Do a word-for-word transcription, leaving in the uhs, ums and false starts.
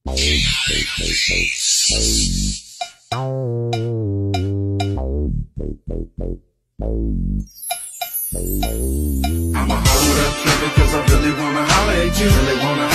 I'ma hold up, baby, cause I really wanna holler at you. Really wanna